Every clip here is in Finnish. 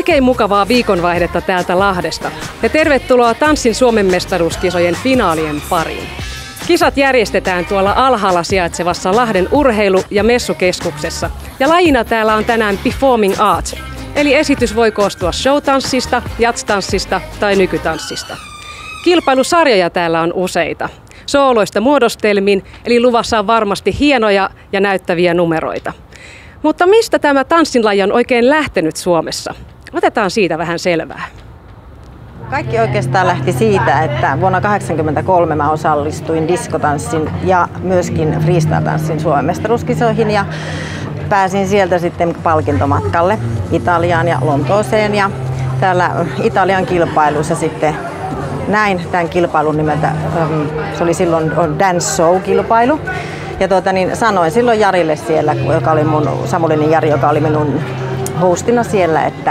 Oikein mukavaa viikonvaihdetta täältä Lahdesta ja tervetuloa Tanssin Suomen mestaruuskisojen finaalien pariin. Kisat järjestetään tuolla alhaalla sijaitsevassa Lahden urheilu- ja messukeskuksessa ja lajina täällä on tänään Performing Arts, eli esitys voi koostua showtanssista, jatstanssista tai nykytanssista. Kilpailusarjoja täällä on useita. Sooloista muodostelmiin, eli luvassa on varmasti hienoja ja näyttäviä numeroita. Mutta mistä tämä tanssinlaji on oikein lähtenyt Suomessa? Otetaan siitä vähän selvää. Kaikki oikeastaan lähti siitä, että vuonna 1983 mä osallistuin diskotanssin ja myöskin freestyle-tanssin Suomen mestaruuskisoihin ja pääsin sieltä sitten palkintomatkalle Italiaan ja Lontooseen ja täällä Italian kilpailussa sitten näin tämän kilpailun nimeltä, se oli silloin Dance Show-kilpailu. Ja sanoin silloin Jarille siellä, joka oli Samulinin Jari, joka oli minun hostina siellä, että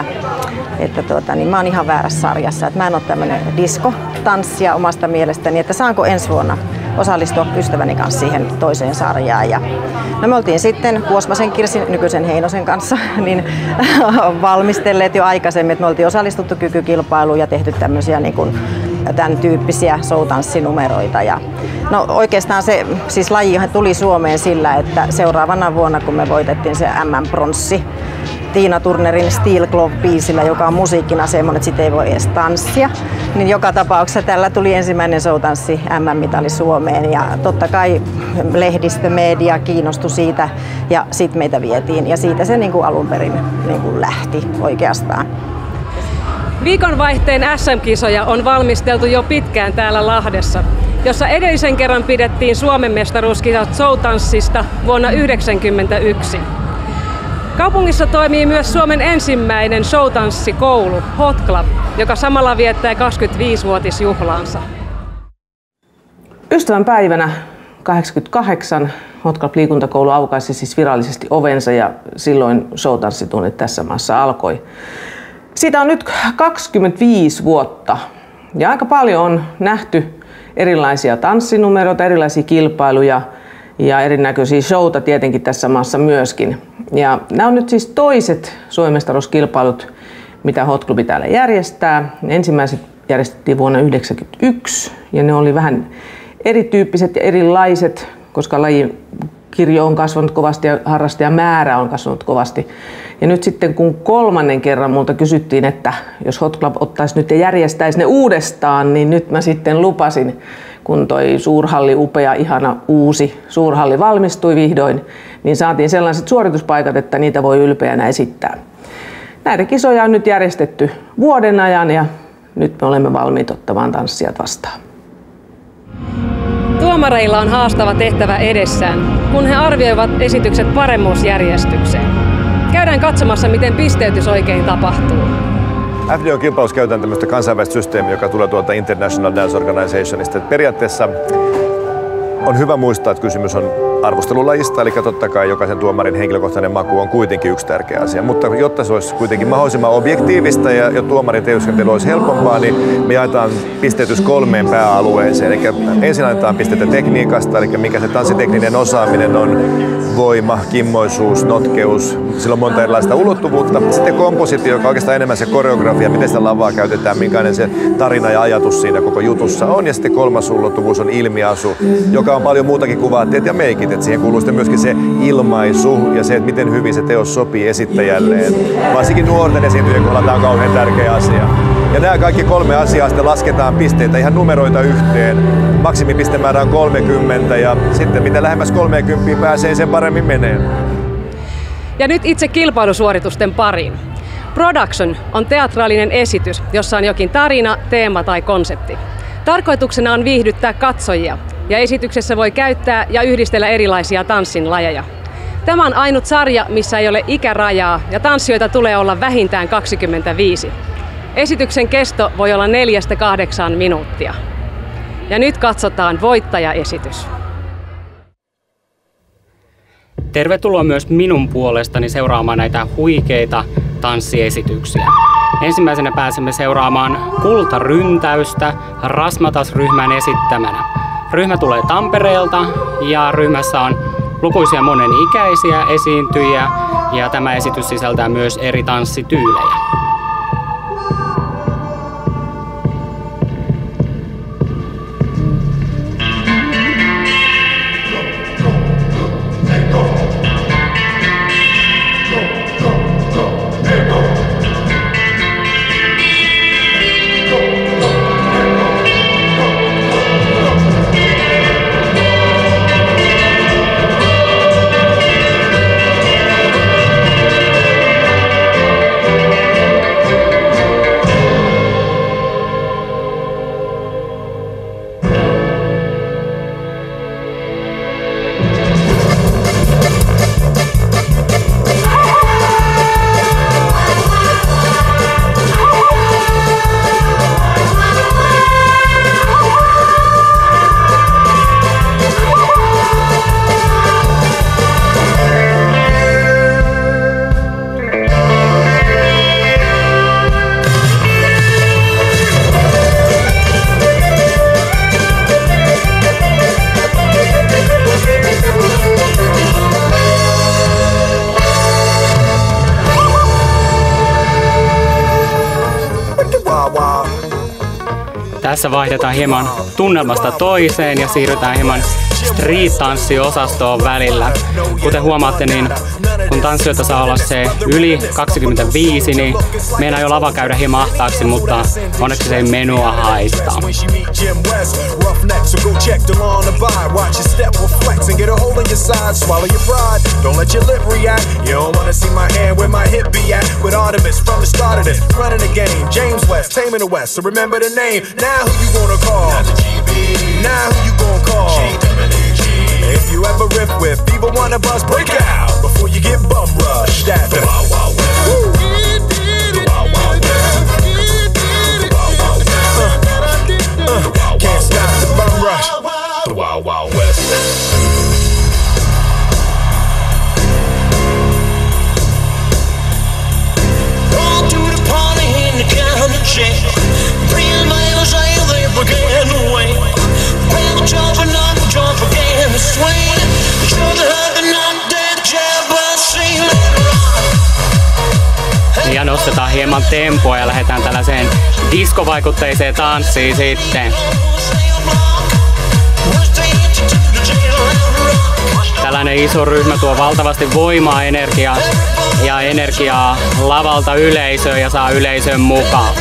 mä oon ihan väärässä sarjassa, että mä en ole tämmönen diskotanssija omasta mielestäni, että saanko ensi vuonna osallistua ystäväni kanssa siihen toiseen sarjaan. Ja no me oltiin sitten Kuosmasen Kirsin, nykyisen Heinosen kanssa, niin valmistelleet jo aikaisemmin, että me oltiin osallistuttu kykykilpailuun ja tehty tämmöisiä niin kuin tämän tyyppisiä showtanssinumeroita. Ja no oikeastaan se siis laji tuli Suomeen sillä, että seuraavana vuonna kun me voitettiin se MM-pronssi Tiina Turnerin Steel Glove-biisillä, joka on musiikkina semmoinen, että sit ei voi edes tanssia, niin joka tapauksessa tällä tuli ensimmäinen showtanssi MM-mitali Suomeen ja totta kai lehdistö, media kiinnostui siitä ja sit meitä vietiin ja siitä se niin kuin alun perin niin kuin lähti oikeastaan. Viikonvaihteen SM-kisoja on valmisteltu jo pitkään täällä Lahdessa, jossa edellisen kerran pidettiin Suomen mestaruuskisat showtanssista vuonna 1991. Kaupungissa toimii myös Suomen ensimmäinen showtanssikoulu, Hot Club, joka samalla viettää 25-vuotisjuhlaansa. Ystävänpäivänä 1988 Hot Club liikuntakoulu aukaisi siis virallisesti ovensa ja silloin showtanssitunnit tässä maassa alkoi. Siitä on nyt 25 vuotta ja aika paljon on nähty erilaisia tanssinumeroita, erilaisia kilpailuja ja erinäköisiä showta tietenkin tässä maassa myöskin. Ja nämä on nyt siis toiset Suomen mestaruuskilpailut, mitä Hot Club täällä järjestää. Ensimmäiset järjestettiin vuonna 1991 ja ne oli vähän erityyppiset ja erilaiset, koska lajikirjo on kasvanut kovasti ja harrastajamäärä on kasvanut kovasti. Ja nyt sitten kun kolmannen kerran multa kysyttiin, että jos Hot Club ottaisi nyt ja järjestäisi ne uudestaan, niin nyt mä sitten lupasin, kun toi suurhalli, upea, ihana uusi suurhalli valmistui vihdoin, niin saatiin sellaiset suorituspaikat, että niitä voi ylpeänä esittää. Näitä kisoja on nyt järjestetty vuoden ajan ja nyt me olemme valmiit ottamaan tanssijat vastaan. Tuomareilla on haastava tehtävä edessään, kun he arvioivat esitykset paremmuusjärjestykseen. Käydään katsomassa, miten pisteytys oikein tapahtuu. FDO-kilpailussa käytetään tämmöistä kansainvälistä systeemiä, joka tulee tuolta International Dance Organizationista. Periaatteessa on hyvä muistaa, että kysymys on arvostelulajista, eli totta kai jokaisen tuomarin henkilökohtainen maku on kuitenkin yksi tärkeä asia. Mutta jotta se olisi kuitenkin mahdollisimman objektiivista ja tuomarin työskentely olisi helpompaa, niin me jaetaan pisteytys 3 pääalueeseen. Eli ensin annetaan pisteitä tekniikasta, eli mikä se tanssitekninen osaaminen on, voima, kimmoisuus, notkeus, sillä on monta erilaista ulottuvuutta. Sitten kompositio, joka on oikeastaan enemmän se koreografia, miten sitä lavaa käytetään, minkälainen se tarina ja ajatus siinä koko jutussa on. Ja sitten kolmas ulottuvuus on ilmiasu, joka on paljon muutakin kuin vaatteet ja meikit. Et siihen kuuluu sitten myöskin se ilmaisu ja se, että miten hyvin se teos sopii esittäjälleen. Varsinkin nuorten esiintyjien kohdalla tämä on kauhean tärkeä asia. Ja nämä kaikki 3 asiaa sitten lasketaan pisteitä, ihan numeroita yhteen. Maksimipistemäärä on 30 ja sitten mitä lähemmäs 30 pääsee, sen paremmin menee. Ja nyt itse kilpailusuoritusten pariin. Production on teatraalinen esitys, jossa on jokin tarina, teema tai konsepti. Tarkoituksena on viihdyttää katsojia ja esityksessä voi käyttää ja yhdistellä erilaisia tanssin lajeja. Tämä on ainut sarja, missä ei ole ikärajaa ja tanssijoita tulee olla vähintään 25. Esityksen kesto voi olla 4–8 minuuttia. Ja nyt katsotaan voittajaesitys. Tervetuloa myös minun puolestani seuraamaan näitä huikeita tanssiesityksiä. Ensimmäisenä pääsemme seuraamaan Kultaryntäystä Rasmatas-ryhmän esittämänä. Ryhmä tulee Tampereelta ja ryhmässä on lukuisia monenikäisiä esiintyjiä ja tämä esitys sisältää myös eri tanssityylejä. Tässä vaihdetaan hieman tunnelmasta toiseen ja siirrytään hieman street-tanssiosastoon välillä. Kuten huomaatte, niin kun tanssijoita saa olla se yli 25, niin meinaa jo lava käydä hieman ahtaaksi, mutta onneksi se ei menua haittaa. Now who you gon' call? If you ever riff with either one of us, break out before you get bum rushed at the Wild Wild West. The Wild Wild West. The Wild Wild West. Can't stop the bum rush. The Wild Wild West. All to the party in the county jail. Real males ain't they began to wait. Well, jumping up, jump again, the swing. Should have been not dead, jab, but see later on. Ja nostetaan hieman tempoa ja lähdetään tällaiseen diskovaikutteiseen tanssiin sitten. Tällainen iso ryhmä tuo valtavasti voimaa, energiaa lavalta yleisöön ja saa yleisön mukaan.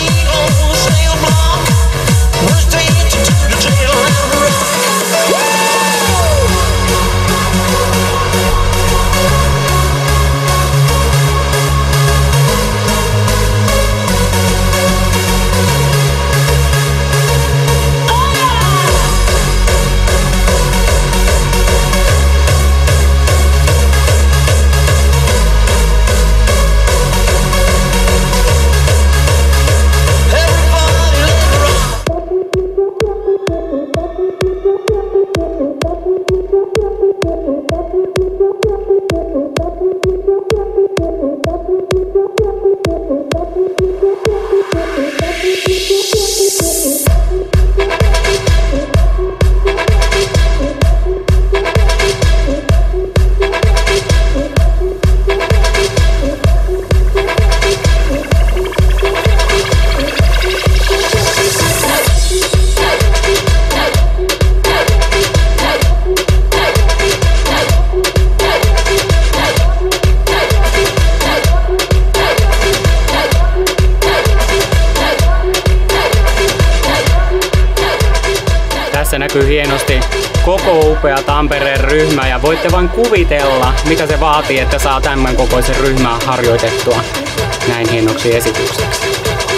Tässä näkyy hienosti koko upea Tampereen ryhmä ja voitte vain kuvitella, mitä se vaatii, että saa tämän kokoisen ryhmän harjoitettua näin hienoksi esitykseksi.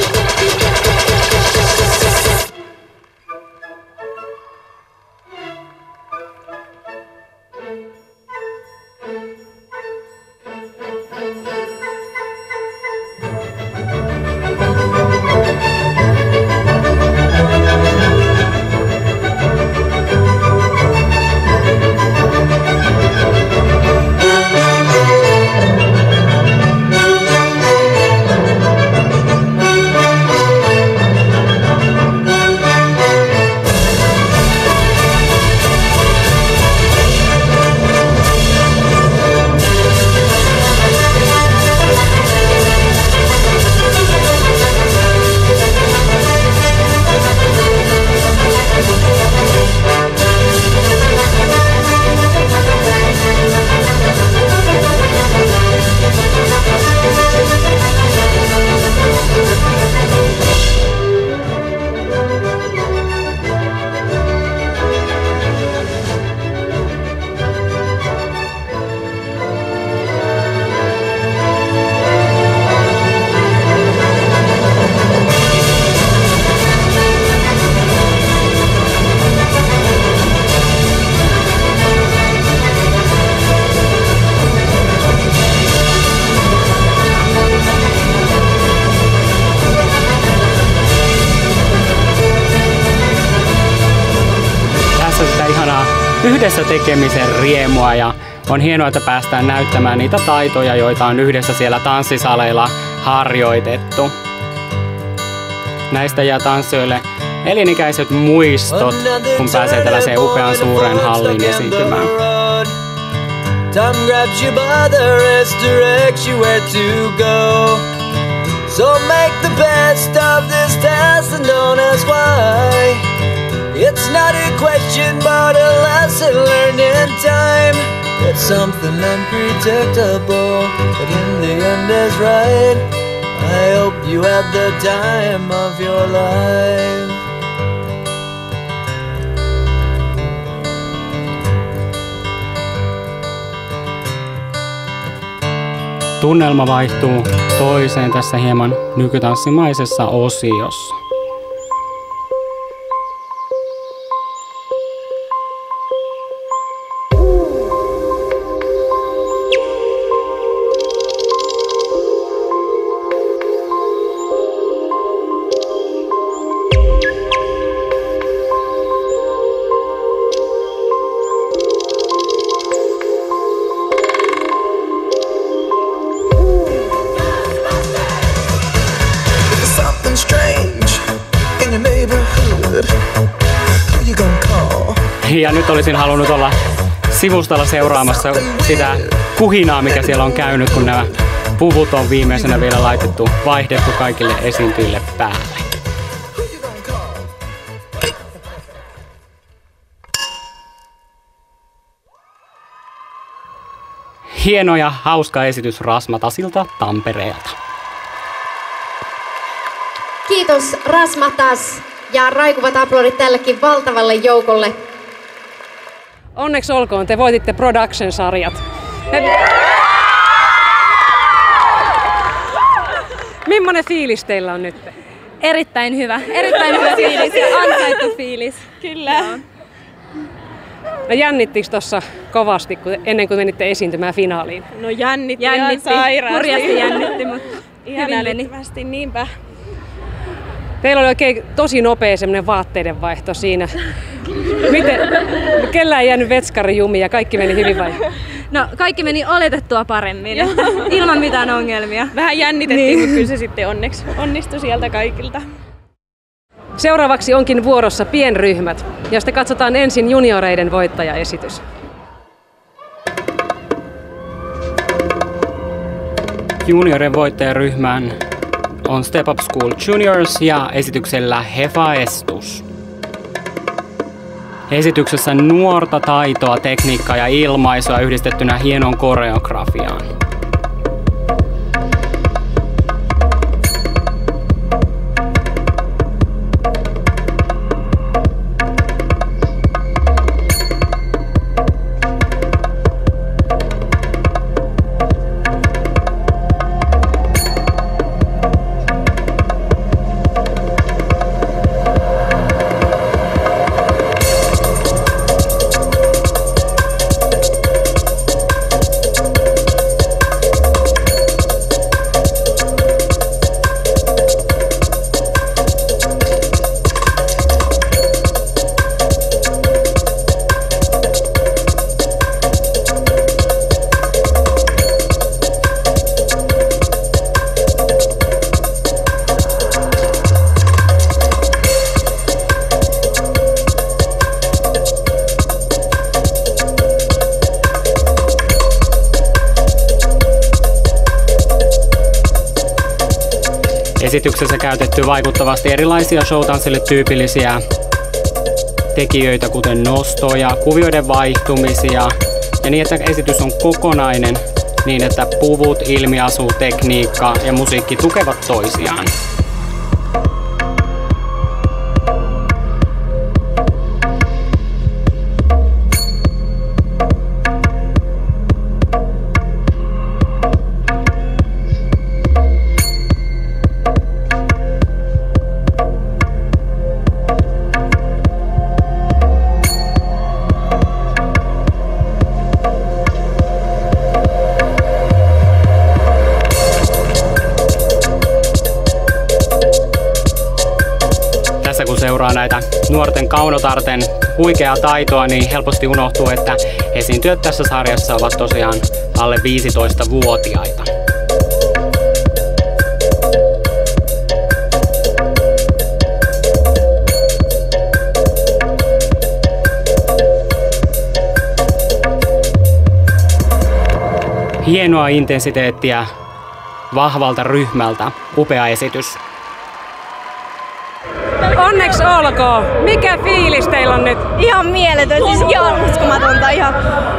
Yhdessä tekemisen riemua ja on hienoa, että päästään näyttämään niitä taitoja, joita on yhdessä siellä tanssisaleilla harjoitettu. Näistä jää tanssijoille elinikäiset muistot, kun pääsee tällaiseen upean suureen halliin esiintymään. Time grabs you by the wrist, directs you where to go. So make the best of this test and don't ask why. It's not a question but a lesson learned in time. It's something unpredictable, but in the end is right. I hope you had the time of your life. Tunnelma vaihtuu toiseen tässä hieman nykytanssimaisessa osiossa. Ja nyt olisin halunnut olla sivustalla seuraamassa sitä kuhinaa, mikä siellä on käynyt, kun nämä puvut on viimeisenä vielä vaihdettu kaikille esiintyjille päälle. Hieno ja hauska esitys Rasmatasilta Tampereelta. Kiitos Rasmatas ja raikuvat aplodit tällekin valtavalle joukolle. Onneksi olkoon, te voititte Production-sarjat. Millainen fiilis teillä on nyt? Erittäin hyvä fiilis ja ansaittu fiilis. Kyllä. No jännittikö tuossa kovasti ennen kuin menitte esiintymään finaaliin? No jännitti ihan sairaasti. Hurjasti jännitti, mutta hyvin meni. Niinpä. Teillä oli oikein tosi nopea semmoinen vaatteiden vaihto siinä. Miten? Kellään ei jäänyt vetskari jumiin ja kaikki meni hyvin vai? No kaikki meni oletettua paremmin, ilman mitään ongelmia. Vähän jännitettiin, mutta kyllä se sitten onneksi onnistui sieltä kaikilta. Seuraavaksi onkin vuorossa pienryhmät, ja sitten katsotaan ensin junioreiden voittajaesitys. Juniorin voittajaryhmän on Step Up School Juniors ja esityksellä Hefaestus. Esityksessä nuorta taitoa, tekniikkaa ja ilmaisua yhdistettynä hienoon koreografiaan. Esityksessä käytetty vaikuttavasti erilaisia showtanssille tyypillisiä tekijöitä, kuten nostoja, kuvioiden vaihtumisia, ja niin, että esitys on kokonainen niin, että puvut, ilmiasu, tekniikka ja musiikki tukevat toisiaan. Kun seuraa näitä nuorten kaunotarten huikeaa taitoa, niin helposti unohtuu, että esiintyjät tässä sarjassa ovat tosiaan alle 15-vuotiaita. Hienoa intensiteettiä vahvalta ryhmältä. Upea esitys. Onneksi olkoon. Mikä fiilis teillä on nyt? Ihan mieletön, siis ihan uskomatonta. Ihan.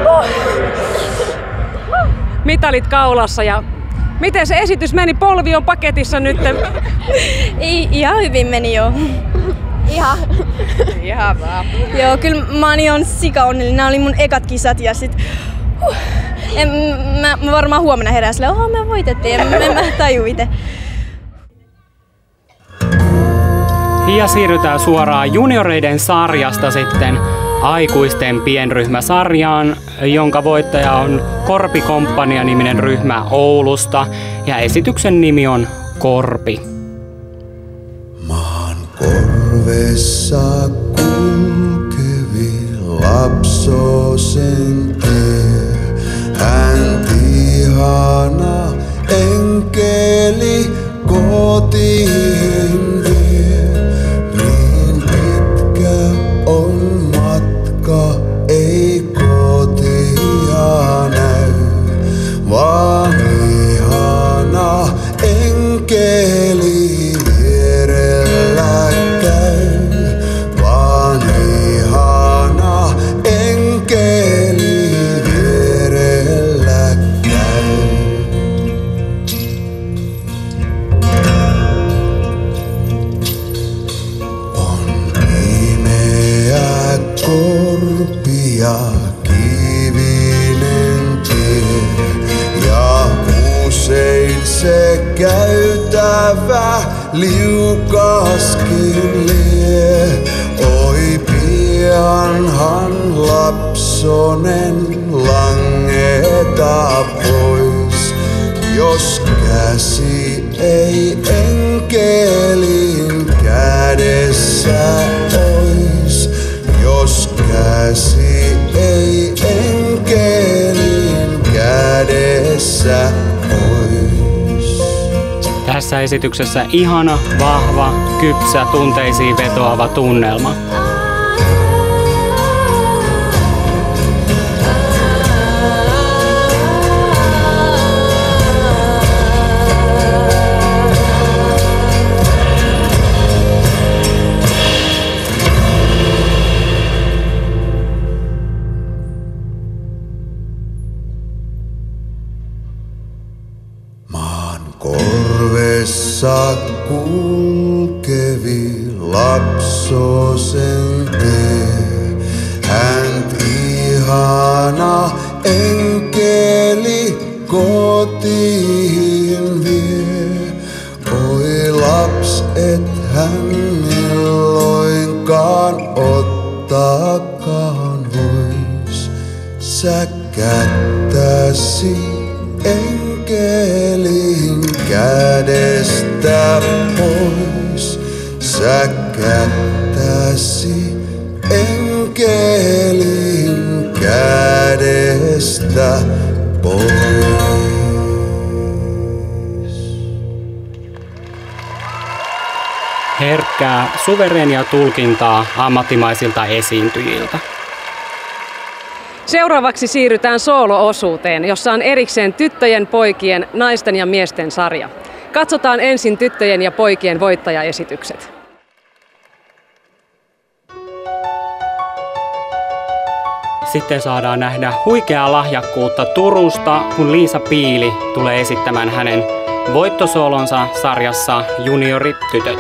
Mitalit kaulassa ja miten se esitys meni? Polvi on paketissa nyt. Ihan hyvin meni jo. Ihan vaan. Joo, kyllä mä oon ihan sikaonnellinen. Nämä oli mun ekat kisat ja sit mä varmaan huomenna herään silleen, me voitettiin ja mä tajuu ite. Ja siirrytään suoraan junioreiden sarjasta sitten aikuisten pienryhmäsarjaan, jonka voittaja on Korpi Komppania-niminen ryhmä Oulusta ja esityksen nimi on Korpi. Maan korvessa kulkevi lapsosen tie, hän ihana enkeli kotiin vie. Niin pitkä on matka, ei kotia näy, vaan ihana enkeli vierellä käy, vaan ihana enkeli vierellä käy. On pimeä korpi ja kivinen tie ja usein se käytävä liukaskin lie. Oi pianhan lapsonen langeta pois, jos käsi ei enkelin kädessä ois, jos käsi ei enkelin kädessä ois. Tässä esityksessä ihana, vahva, kypsä, tunteisiin vetoava tunnelma. Korvessa kulkevi lapsosen tie, hän ihana enkeli kotiin vie. Oi laps, et hän milloinkaan ottaakaan vois, sä kättäsi enkelin kädestä pois, sä kättäsi enkelin kädestä pois. Herkkää, suvereenia tulkintaa ammattimaisilta esiintyjiltä. Seuraavaksi siirrytään soolo-osuuteen, jossa on erikseen tyttöjen, poikien, naisten ja miesten sarja. Katsotaan ensin tyttöjen ja poikien voittajaesitykset. Sitten saadaan nähdä huikeaa lahjakkuutta Turusta, kun Liisa Piili tulee esittämään hänen voittosoolonsa sarjassa Junioritytöt.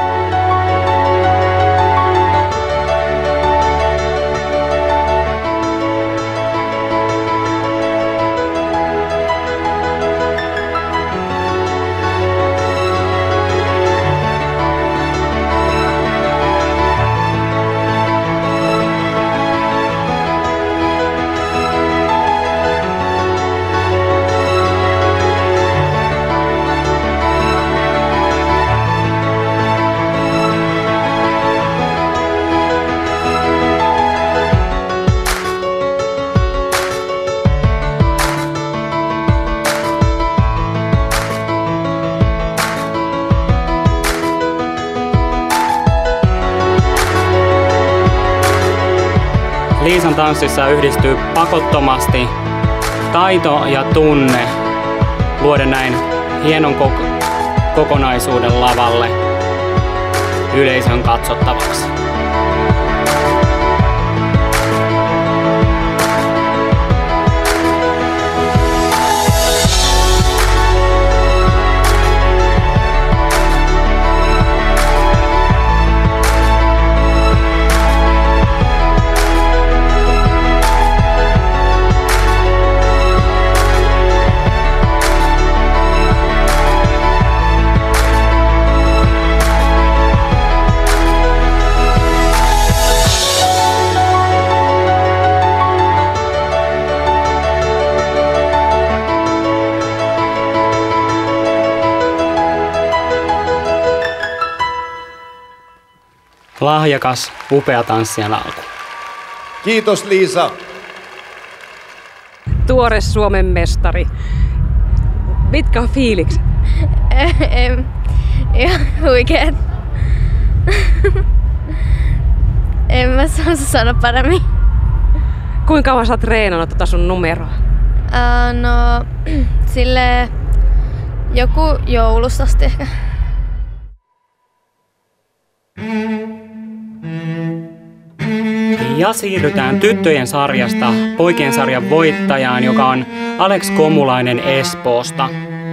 Liisan tanssissa yhdistyy pakottomasti taito ja tunne luoda näin hienon kokonaisuuden lavalle yleisön katsottavaksi. Lahjakas, upea tanssijan alku. Kiitos Liisa. Tuore Suomen mestari. Mitkä on fiilikset? Ihan huikeet. En mä saa sanoa paremmin. Kuinka kauan sä oot treenannut tota sun numeroa? No, silleen joku joulusta asti ehkä. Ja siirrytään tyttöjen sarjasta poikien sarjan voittajaan, joka on Alex Komulainen Espoosta.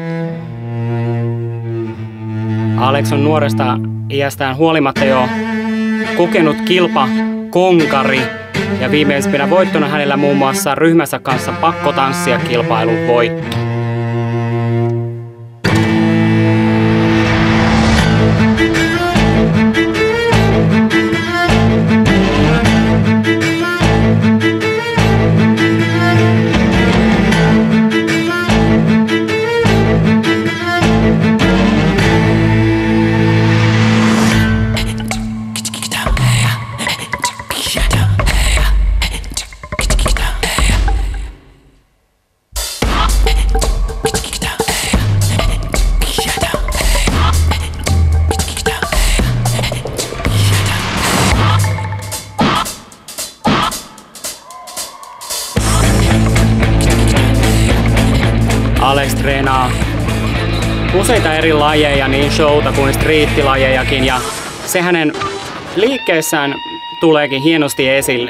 Alex on nuoresta iästään huolimatta jo kokenut kilpakonkari ja viimeisimpänä voittona hänellä muun muassa ryhmänsä kanssa pakkotanssia kilpailun voitto. Alex treenaa useita eri lajeja, niin showta kuin striittilajejakin, ja se hänen liikkeessään tuleekin hienosti esille.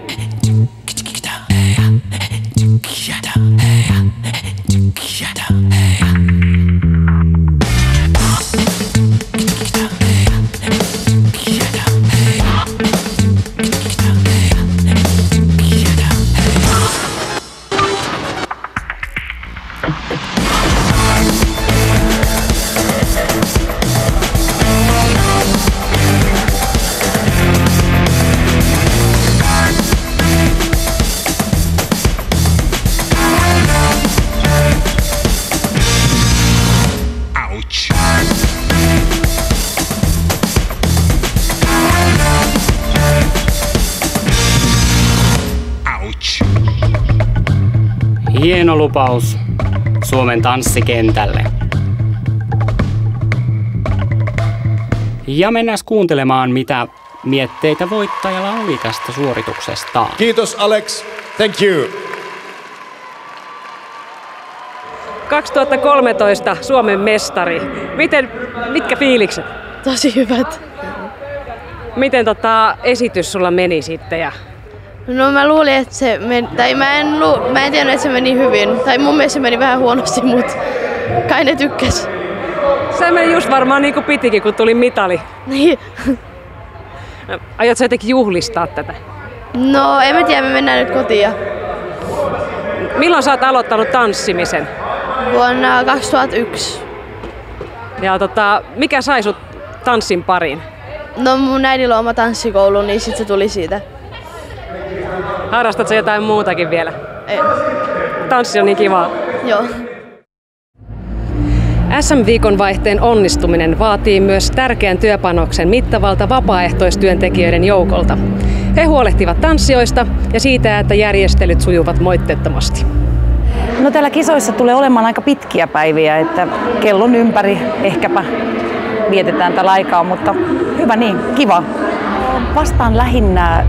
Hieno lupaus Suomen tanssikentälle. Ja mennään kuuntelemaan, mitä mietteitä voittajalla oli tästä suorituksesta. Kiitos Alex. Thank you. 2013 Suomen mestari. Mitkä fiilikset? Tosi hyvät. Miten esitys sulla meni sitten? No mä luulin, että se meni, tai mä en tiennyt, että se meni hyvin. Tai mun mielestä se meni vähän huonosti, mutta kai ne tykkäs. Se meni just varmaan niin kuin pitikin, kun tuli mitali. Niin. Aiotko sä jotenkin juhlistaa tätä? No en mä tiedä, me mennään nyt kotiin. Milloin sä oot aloittanut tanssimisen? Vuonna 2001. Ja mikä sai sut tanssin pariin? No mun äidillä on oma tanssikoulu, niin sit se tuli siitä. Harrastatko jotain muutakin vielä? En. Tanssi on niin kivaa. Joo. SM-viikonvaihteen onnistuminen vaatii myös tärkeän työpanoksen mittavalta vapaaehtoistyöntekijöiden joukolta. He huolehtivat tanssijoista ja siitä, että järjestelyt sujuvat moitteettomasti. No täällä kisoissa tulee olemaan aika pitkiä päiviä, että kellon ympäri ehkäpä vietetään tällä aikaa, mutta hyvä niin, kiva. Vastaan lähinnä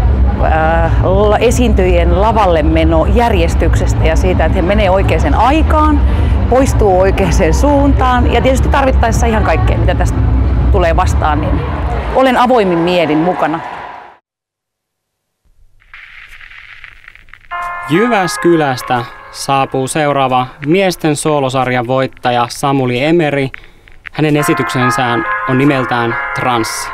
esiintyjien lavalle meno järjestyksestä ja siitä, että he menee oikeaan aikaan poistuu oikeaan suuntaan ja tietysti tarvittaessa ihan kaikkea, mitä tästä tulee vastaan, niin olen avoimin mielin mukana. Jyväskylästä saapuu seuraava miesten soolosarjan voittaja Samuli Emeri. Hänen esityksensään on nimeltään Transsi.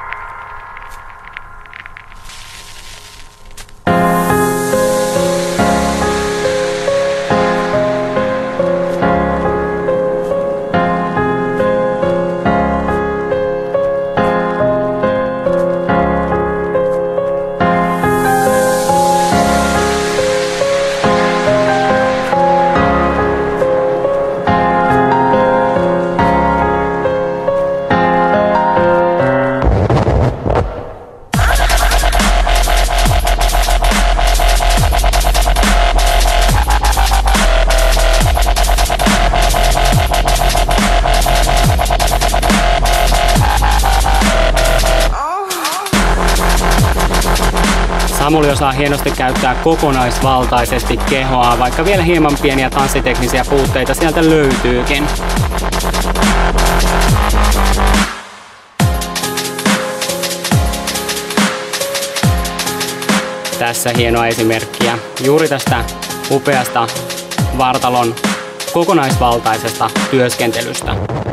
Samuli osaa hienosti käyttää kokonaisvaltaisesti kehoa, vaikka vielä hieman pieniä tanssiteknisiä puutteita sieltä löytyykin. Tässä hienoa esimerkkiä juuri tästä upeasta vartalon kokonaisvaltaisesta työskentelystä.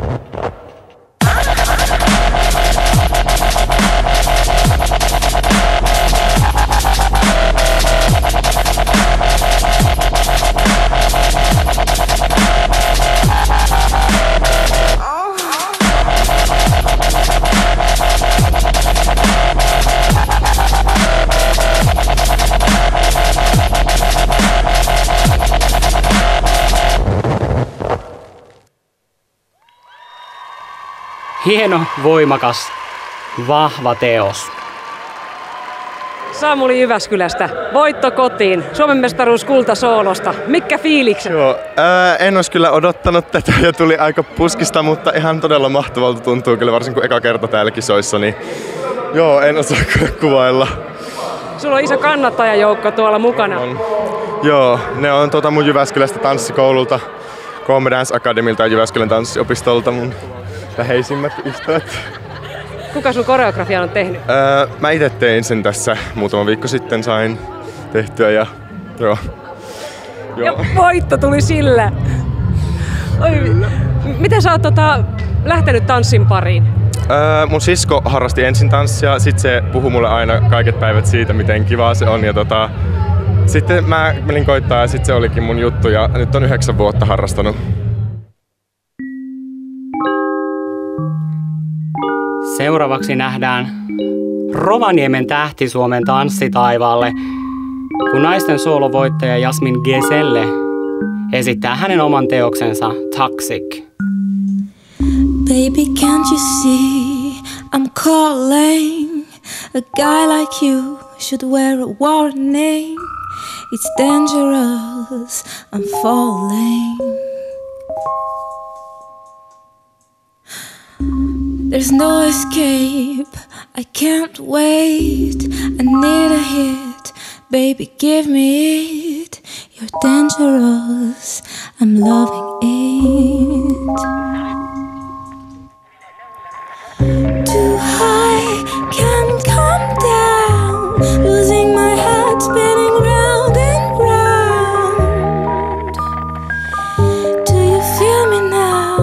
Hieno, voimakas, vahva teos. Samuli Jyväskylästä, voitto kotiin, Suomen mestaruus kultasoolosta. Mitkä fiilikset? Joo, en olisi kyllä odottanut tätä ja tuli aika puskista, mutta ihan todella mahtavalta tuntuu kyllä, varsinkin kun eka kerta täällä kisoissa, niin joo, en osaa kyllä kuvailla. Sulla on iso kannattajajoukko tuolla mukana. Joo, ne on mun Jyväskylästä tanssikoululta, Comedy Dance Academylta ja Jyväskylän tanssiopistolta mun läheisimmät ystävät. Kuka sun koreografian on tehnyt? Mä itse tein sen tässä muutama viikko sitten, sain tehtyä ja joo. Ja voitto tuli sillä. Oi, miten sä oot lähtenyt tanssin pariin? Mun sisko harrasti ensin tanssia, sit se puhui mulle aina kaiket päivät siitä, miten kivaa se on. Ja sitten mä menin koittaa ja sit se olikin mun juttu ja nyt on 9 vuotta harrastanut. Seuraavaksi nähdään Rovaniemen tähti Suomen tanssitaivaalle, kun naisten soolovoittaja Jasmin Geselle esittää hänen oman teoksensa Toxic. Baby, can't you see I'm calling? A guy like you should wear a warning. It's dangerous, I'm falling. There's no escape, I can't wait. I need a hit, baby, give me it. You're dangerous, I'm loving it. Too high, can't come down. Losing my head, spinning round and round. Do you feel me now?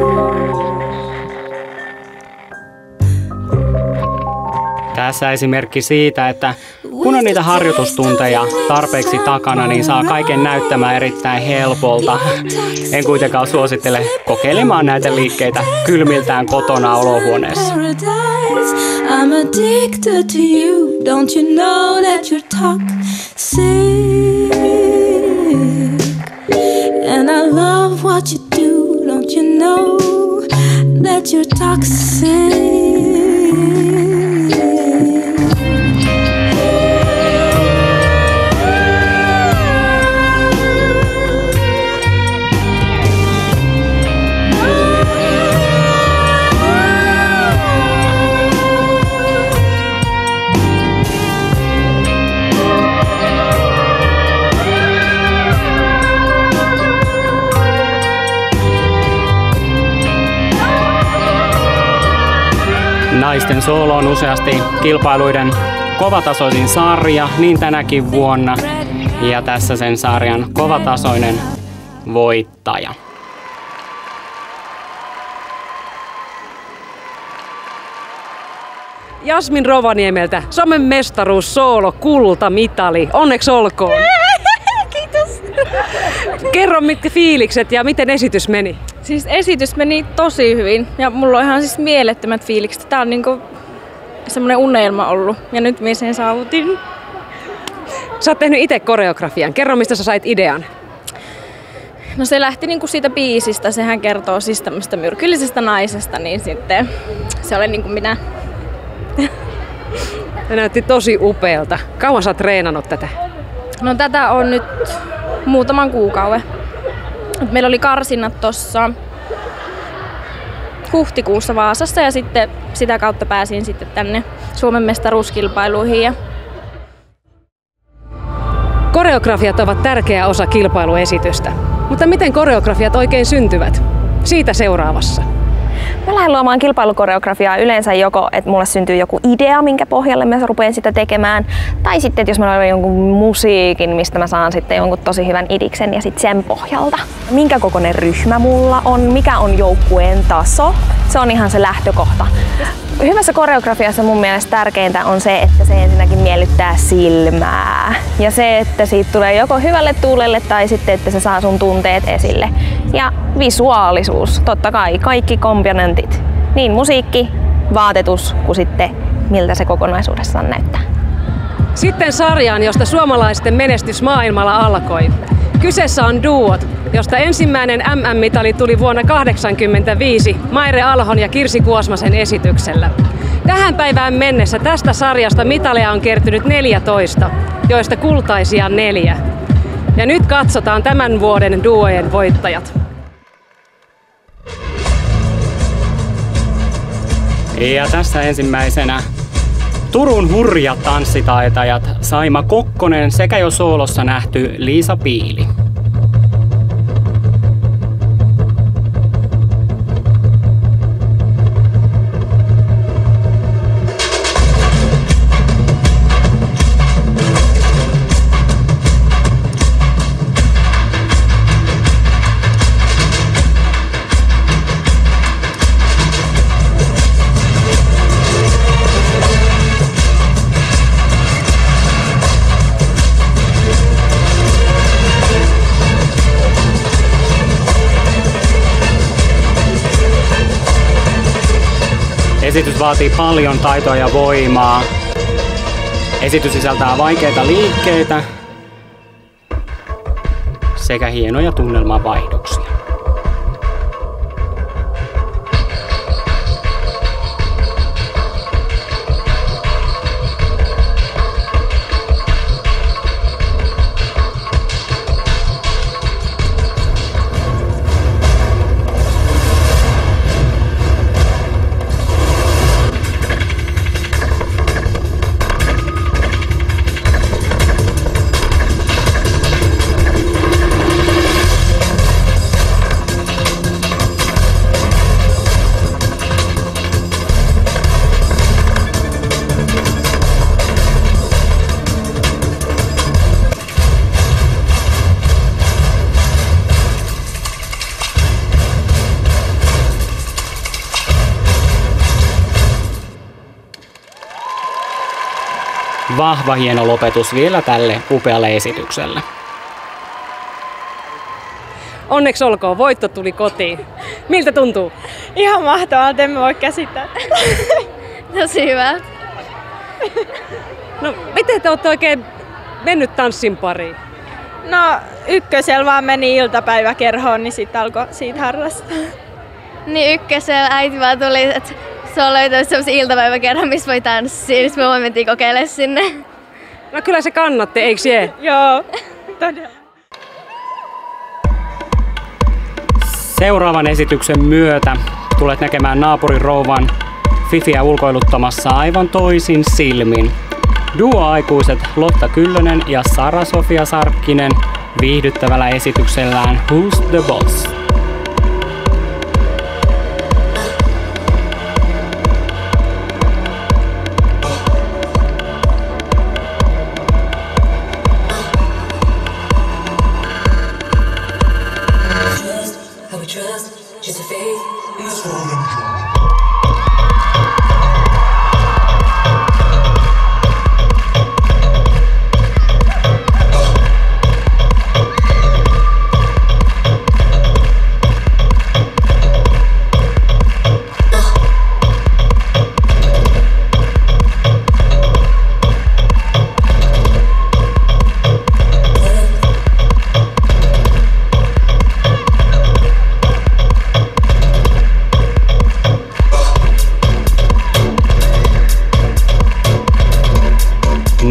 Tässä esimerkki siitä, että kun on niitä harjoitustunteja tarpeeksi takana, niin saa kaiken näyttämään erittäin helpolta. En kuitenkaan suosittele kokeilemaan näitä liikkeitä kylmiltään kotona olohuoneessa. I'm addicted to you. Don't you know that you're toxic? And I love what you do. Don't you know that you're toxic? Naisten soolo on useasti kilpailuiden kovatasoisin sarja, niin tänäkin vuonna. Ja tässä sen sarjan kovatasoinen voittaja. Jasmin Rovaniemeltä Suomen mestaruus soolo kultamitali. Onneksi olkoon. Kiitos. Kerro mitkä fiilikset ja miten esitys meni? Siis esitys meni tosi hyvin ja mulla on ihan siis mielettömät fiilikset. Tää on niinku semmonen unelma ollut ja nyt minä sen saavutin. Sä oot tehnyt itse koreografian. Kerro mistä sä sait idean. No se lähti niinku siitä biisistä. Sehän kertoo siis tämmöstä myrkyllisestä naisesta, niin sitten se oli niinku minä. Se näytti tosi upealta. Kauan sä oot treenannut tätä? No tätä on nyt muutaman kuukauden. Meillä oli karsinnat tossa huhtikuussa Vaasassa ja sitten sitä kautta pääsin sitten tänne Suomen mestaruuskilpailuihin. Koreografiat ovat tärkeä osa kilpailuesitystä. Mutta miten koreografiat oikein syntyvät? Siitä seuraavassa. Mä lähden luomaan kilpailukoreografiaa yleensä joko, että mulle syntyy joku idea, minkä pohjalle mä rupean sitä tekemään, tai sitten, että jos mä löydän jonkun musiikin, mistä mä saan sitten jonkun tosi hyvän idiksen ja sitten sen pohjalta. Minkä kokoinen ryhmä mulla on, mikä on joukkueen taso, se on ihan se lähtökohta. Hyvässä koreografiassa mun mielestä tärkeintä on se, että se ensinnäkin miellyttää silmää. Ja se, että siitä tulee joko hyvälle tuulelle tai sitten, että se saa sun tunteet esille. Ja visuaalisuus, totta kai, kaikki komponentit. Niin musiikki, vaatetus kuin sitten miltä se kokonaisuudessaan näyttää. Sitten sarjaan, josta suomalaisten menestys maailmalla alkoi. Kyseessä on duot, josta ensimmäinen MM-mitali tuli vuonna 1985 Maire Alhon ja Kirsi Kuosmasen esityksellä. Tähän päivään mennessä tästä sarjasta mitaleja on kertynyt 14, joista kultaisia 4. Ja nyt katsotaan tämän vuoden duojen voittajat. Ja tässä ensimmäisenä Turun hurjat tanssitaitajat Saima Kokkonen sekä jo soolossa nähty Liisa Piili. Esitys vaatii paljon taitoa ja voimaa. Esitys sisältää vaikeita liikkeitä sekä hienoja tunnelmavaihdoksia. Vahva hieno lopetus vielä tälle upealle esitykselle. Onneksi olkoon, voitto tuli kotiin. Miltä tuntuu? Ihan mahtavaa, en voi käsittää. Tosi hyvä. No, miten te olette oikein mennyt tanssin pariin? No ykkösellä vaan meni iltapäiväkerhoon, niin sitten alkoi siitä harrastaa. Niin ykkösellä äiti vaan tuli, että se on löytänyt sellaisen iltapäiväkerran, missä voi tanssia, niin me mentiin kokeilemaan sinne. No kyllä se kannatti, eikö se? Joo, todella. Seuraavan esityksen myötä tulet näkemään naapurin rouvan Fifiä ulkoiluttamassa aivan toisin silmin. Duo-aikuiset Lotta Kyllönen ja Sara-Sofia Sarkkinen viihdyttävällä esityksellään Who's the Boss?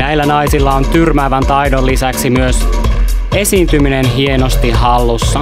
Näillä naisilla on tyrmäävän taidon lisäksi myös esiintyminen hienosti hallussa.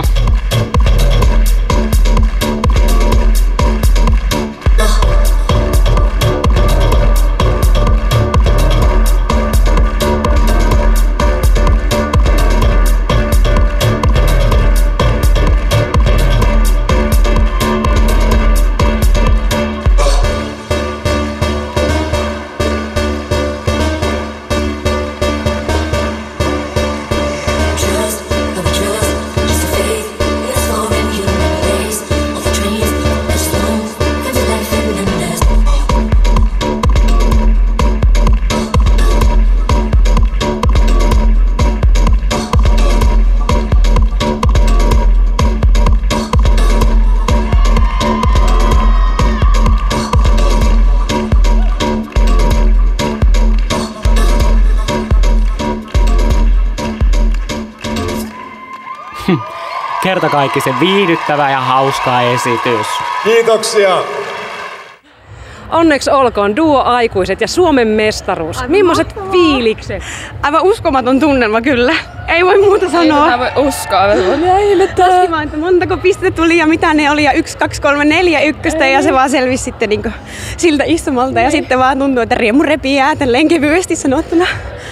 Kertakaikkisen viihdyttävä ja hauska esitys. Kiitoksia! Onneksi olkoon duo-aikuiset ja Suomen mestaruus. Millaiset fiilikset? Aivan uskomaton tunnelma kyllä. Ei voi muuta sanoa. Ei voi uskoa. Laski vaan, että montako pistettä tuli ja mitä ne oli ja 1, 2, 3, 4 ykköstä ja se vaan selvisi sitten niin siltä istumalta ja sitten vaan tuntuu, että riemu repii tälleen kevyesti sanottuna.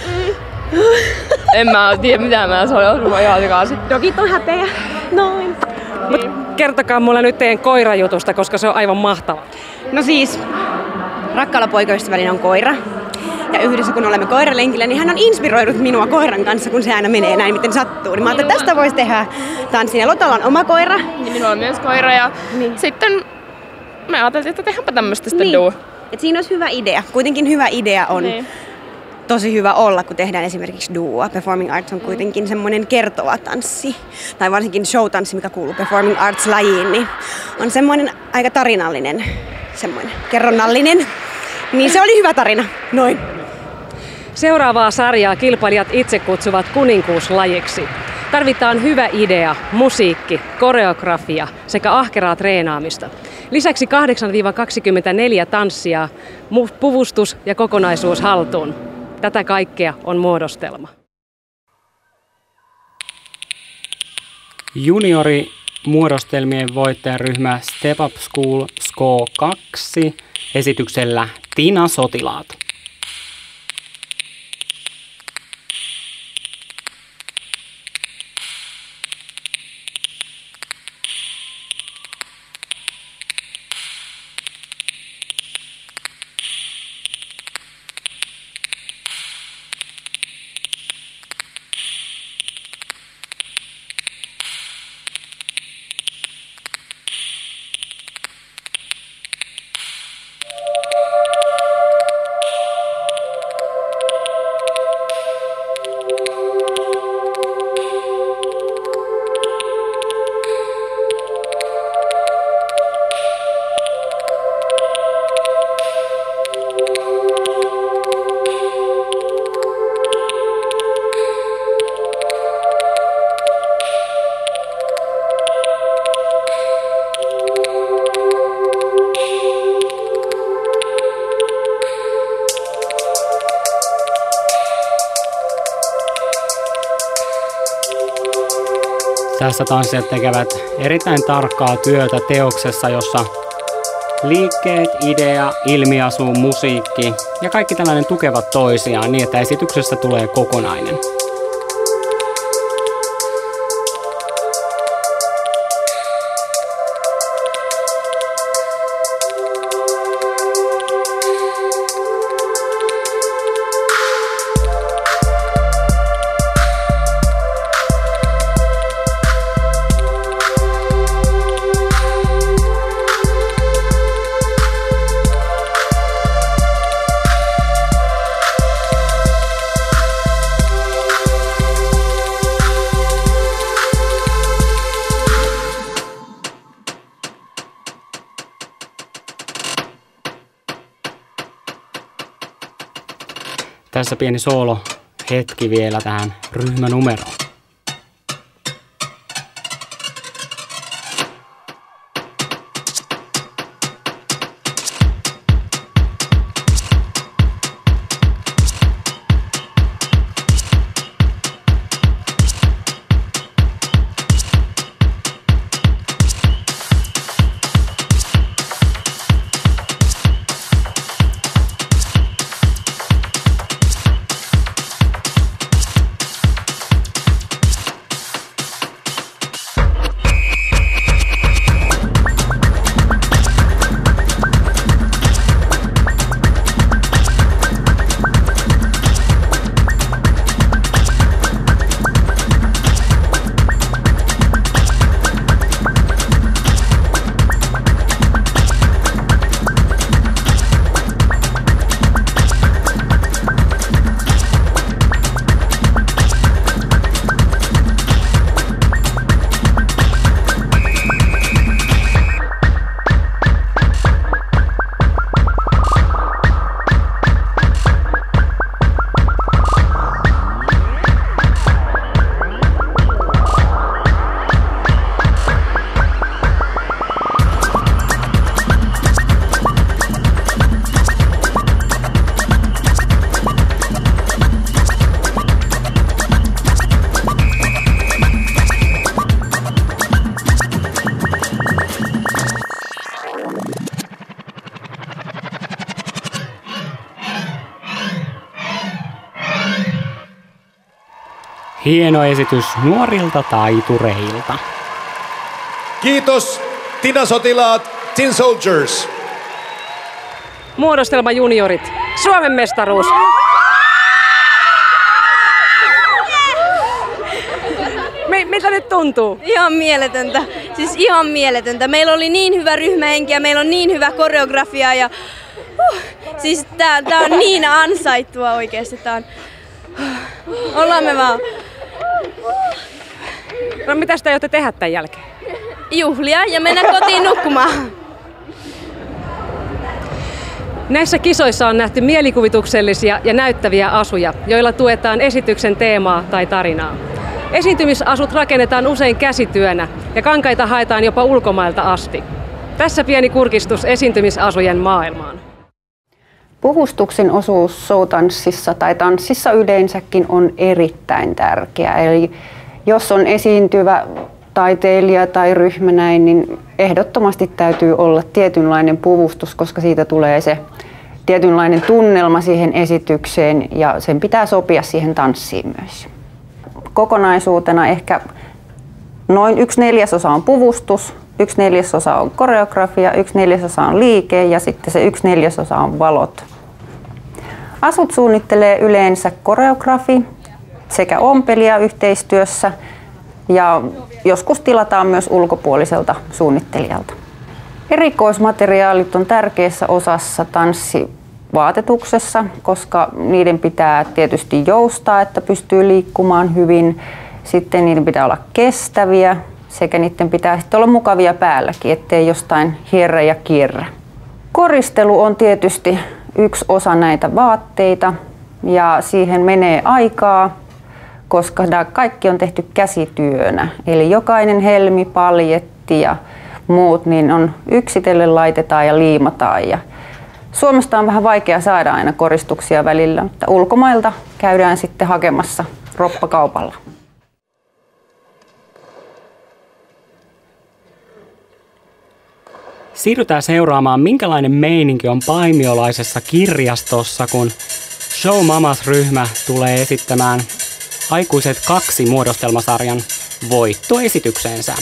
En mä tiedä mitä mä sanoin, ihan sekaisin. Dogit on häpeä. Noin. Mut kertokaa mulle nyt teidän koirajutusta, koska se on aivan mahtava. No siis, rakkaalla poikaystävällä on koira. Ja yhdessä kun olemme koiralenkillä, niin hän on inspiroinut minua koiran kanssa, kun se aina menee näin, miten sattuu. Niin mä ajattelin, että tästä voisi tehdä tanssin. Ja Lotolla on oma koira. Niin minulla on myös koira ja sitten me ajattelin, että tehdäänpä tämmöistä sitten duo. Et siinä olisi hyvä idea. Kuitenkin hyvä idea on tosi hyvä olla, kun tehdään esimerkiksi duoa. Performing arts on kuitenkin semmoinen kertova tanssi. Tai varsinkin showtanssi, mikä kuuluu performing arts-lajiin, niin on semmoinen aika tarinallinen, semmoinen kerronnallinen. Niin se oli hyvä tarina. Noin. Seuraavaa sarjaa kilpailijat itse kutsuvat kuninkuuslajiksi. Tarvitaan hyvä idea, musiikki, koreografia sekä ahkeraa treenaamista. Lisäksi 8-24 tanssia, puvustus ja kokonaisuus haltuun. Tätä kaikkea on muodostelma. Juniori-muodostelmien voittajaryhmä Step Up School SKO 2 esityksellä Tina Sotilaat. Tässä tanssijat tekevät erittäin tarkkaa työtä teoksessa, jossa liikkeet, idea, ilmiasu, musiikki ja kaikki tällainen tukevat toisiaan niin, että esityksestä tulee kokonainen. Tässä pieni soolo hetki vielä tähän ryhmänumeroon. Hieno esitys nuorilta taitureilta. Kiitos Tina Sotilaat, Tin Soldiers. Muodostelma juniorit, Suomen mestaruus. Mitä nyt tuntuu? Ihan mieletöntä. Siis ihan mieletöntä. Meillä oli niin hyvä ryhmähenki ja meillä on niin hyvä koreografia ja siis tää on niin ansaittua oikeesti. Tää on... Ollaan me vaan. No mitä te aiotte tehdä tämän jälkeen? Juhlia ja mennä kotiin nukkumaan. Näissä kisoissa on nähty mielikuvituksellisia ja näyttäviä asuja, joilla tuetaan esityksen teemaa tai tarinaa. Esiintymisasut rakennetaan usein käsityönä ja kankaita haetaan jopa ulkomailta asti. Tässä pieni kurkistus esiintymisasujen maailmaan. Puvustuksen osuus showtanssissa tai tanssissa yleensäkin on erittäin tärkeä. Eli jos on esiintyvä taiteilija tai ryhmä näin, niin ehdottomasti täytyy olla tietynlainen puvustus, koska siitä tulee se tietynlainen tunnelma siihen esitykseen ja sen pitää sopia siihen tanssiin myös. Kokonaisuutena ehkä noin 1/4 on puvustus, 1/4 on koreografia, 1/4 on liike ja sitten se 1/4 on valot. Asut suunnittelee yleensä koreografi sekä ompelija yhteistyössä ja joskus tilataan myös ulkopuoliselta suunnittelijalta. Erikoismateriaalit on tärkeässä osassa tanssivaatetuksessa, koska niiden pitää tietysti joustaa, että pystyy liikkumaan hyvin. Sitten niiden pitää olla kestäviä sekä niiden pitää sitten olla mukavia päälläkin, ettei jostain hierrä ja kierrä. Koristelu on tietysti yksi osa näitä vaatteita ja siihen menee aikaa, koska nämä kaikki on tehty käsityönä. Eli jokainen helmi, paljetti ja muut niin on yksitellen laitetaan ja liimataan. Ja Suomesta on vähän vaikea saada aina koristuksia välillä, mutta ulkomailta käydään sitten hakemassa roppakaupalla. Siirrytään seuraamaan, minkälainen meininki on Paimiolaisessa kirjastossa, kun Show Mamas-ryhmä tulee esittämään Aikuiset 2 muodostelmasarjan voittoesitykseensä.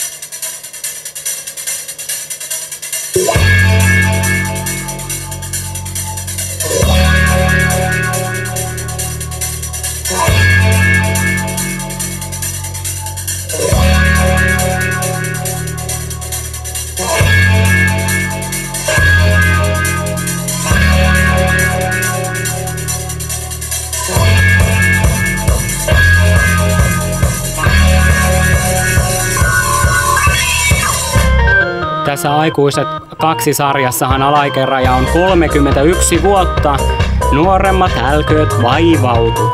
Tässä Aikuiset 2 -sarjassahan alaikäraja on 31 vuotta. Nuoremmat älkööt vaivautu.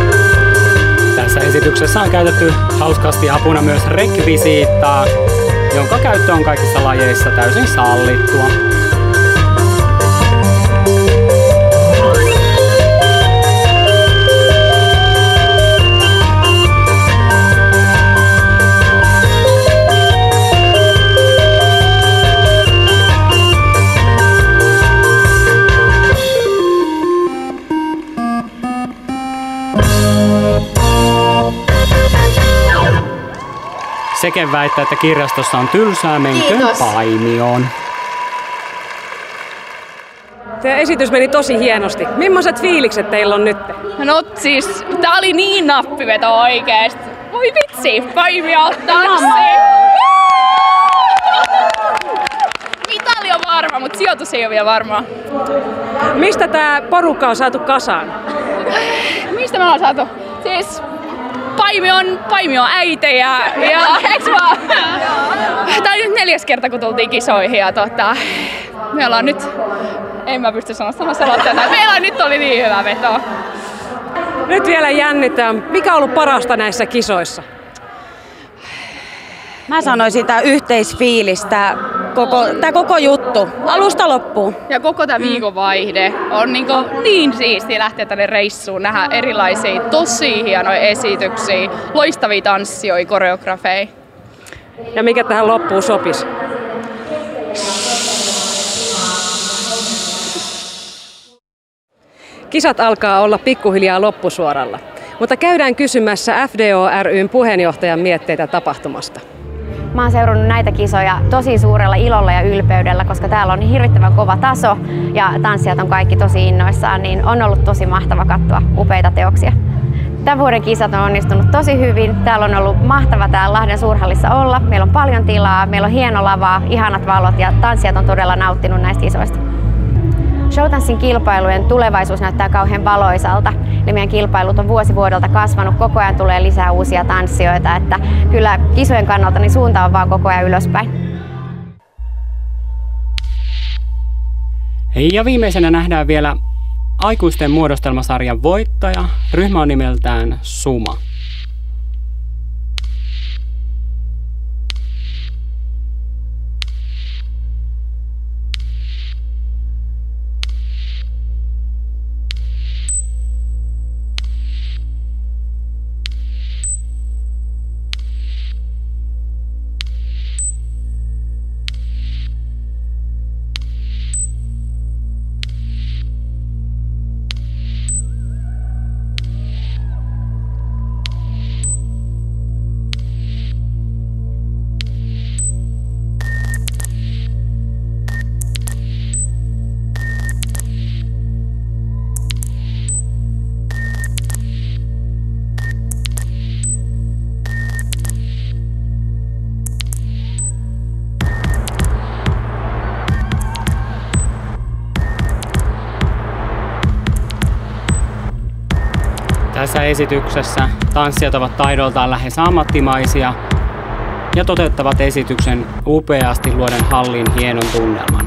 Esityksessä on käytetty hauskasti apuna myös rekvisiittaa. jonka käyttö on kaikissa lajeissa täysin sallittua. Sekin väittää, että kirjastossa on tylsää, menköön Paimioon. Teidän esitys meni tosi hienosti. Millaiset fiilikset teillä on nyt? No siis, tää oli niin nappiveto oikeesti. Voi vitsi, Paimio tanssi! Mitali on varma, mutta sijoitus ei ole vielä varma. Mistä tää porukka on saatu kasaan? Mistä me ollaan saatu? Siis Paimion äitejä ja eiks vaan? Tää oli nyt 4. kerta kun tultiin kisoihin ja me ollaan nyt, en mä pysty sanomaan tätä, meillä nyt oli niin hyvä veto. Nyt vielä jännitään. Mikä on ollut parasta näissä kisoissa? Mä sanoisin tää yhteisfiilistä, tää koko juttu, alusta loppuun. Ja koko tää viikonvaihde on niin siistiä lähteä tänne reissuun, nähdä erilaisia, tosi hienoja esityksiä, loistavia tanssijoita, koreografeja. Ja mikä tähän loppuun sopisi? Kisat alkaa olla pikkuhiljaa loppusuoralla, mutta käydään kysymässä FDO ry:n puheenjohtajan mietteitä tapahtumasta. Mä oon seurannut näitä kisoja tosi suurella ilolla ja ylpeydellä, koska täällä on niin hirvittävän kova taso ja tanssijat on kaikki tosi innoissaan, niin on ollut tosi mahtava katsoa upeita teoksia. Tämän vuoden kisat on onnistunut tosi hyvin. Täällä on ollut mahtava täällä Lahden suurhallissa olla. Meillä on paljon tilaa, meillä on hieno lava, ihanat valot ja tanssijat on todella nauttinut näistä kisoista. Showtanssin kilpailujen tulevaisuus näyttää kauhean valoisalta. Eli meidän kilpailut on vuosi vuodelta kasvanut, koko ajan tulee lisää uusia tanssijoita, että kyllä kisojen kannalta niin suunta on vaan koko ajan ylöspäin. Ja viimeisenä nähdään vielä aikuisten muodostelmasarjan voittaja. Ryhmä on nimeltään Suma. Tässä esityksessä tanssijat ovat taidoltaan lähes ammattimaisia ja toteuttavat esityksen upeasti luoden hallin hienon tunnelman.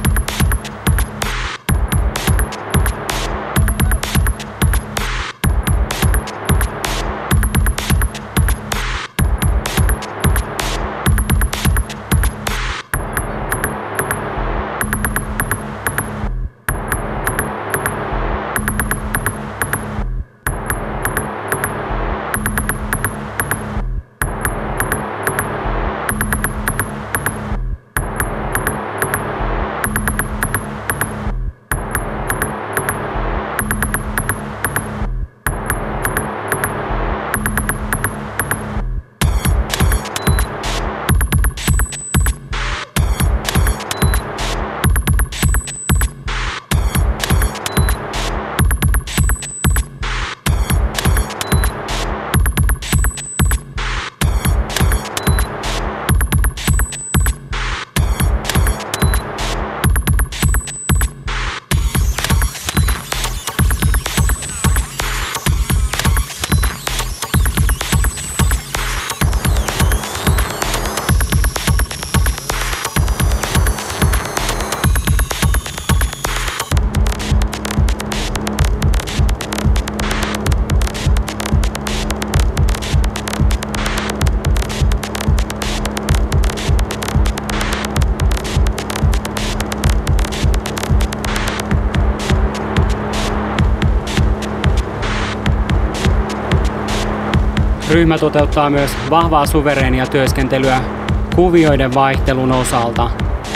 Ryhmä toteuttaa myös vahvaa suvereenia työskentelyä kuvioiden vaihtelun osalta.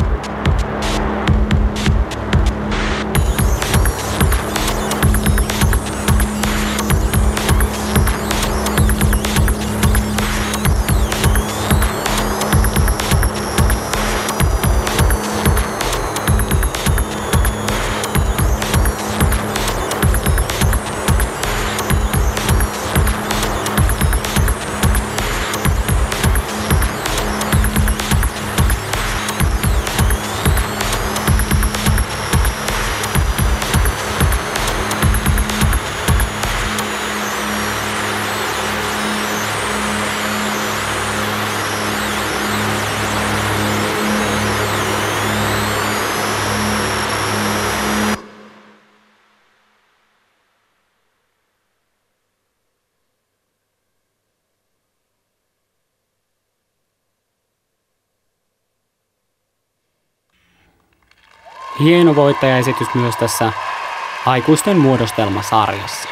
Hieno voittajaesitys myös tässä aikuisten muodostelmasarjassa.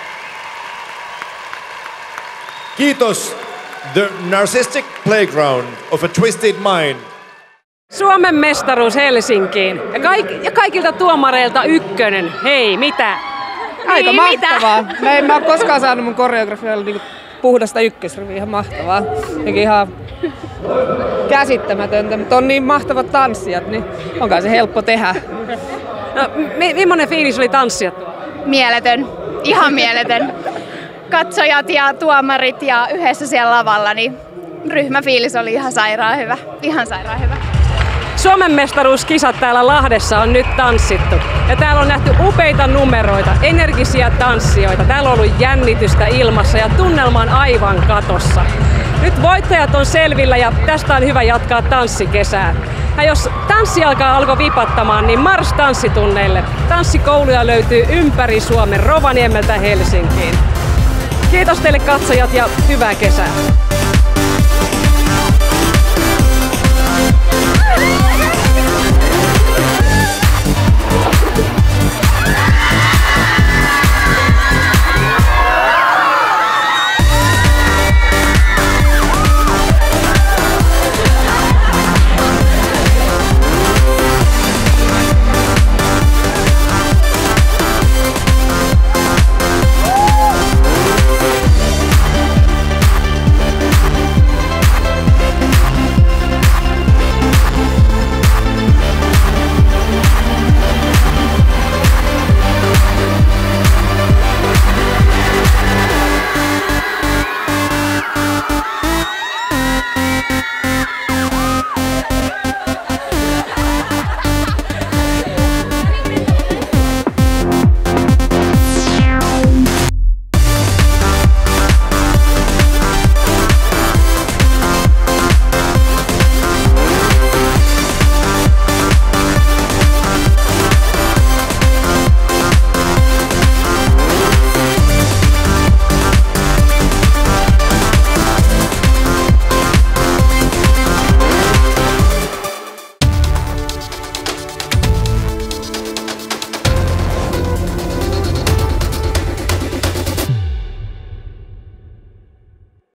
Kiitos The Narcissistic Playground of a Twisted Mind. Suomen mestaruus Helsinkiin. Ja kaikilta tuomareilta ykkönen. Hei, mitä? Aika niin, mahtavaa. Mitä? Mä en ole koskaan saanut mun koreografialla niinku puhdasta ykkösriviä. Ihan mahtavaa. Jokin ihan käsittämätöntä, mutta on niin mahtavat tanssijat, niin onkaan se helppo tehdä. No, millainen fiilis oli tanssia? Mieletön. Ihan mieletön. Katsojat ja tuomarit ja yhdessä siellä lavalla, niin ryhmäfiilis oli ihan sairaan hyvä. Ihan sairaan hyvä. Suomen mestaruuskisat täällä Lahdessa on nyt tanssittu. Ja täällä on nähty upeita numeroita, energisiä tanssijoita. Täällä on ollut jännitystä ilmassa ja tunnelma on aivan katossa. Nyt voittajat on selvillä ja tästä on hyvä jatkaa tanssikesää. Ja jos tanssi alkaa vipattamaan, niin mars tanssitunneille. Tanssikouluja löytyy ympäri Suomen Rovaniemeltä Helsinkiin. Kiitos teille katsojat ja hyvää kesää!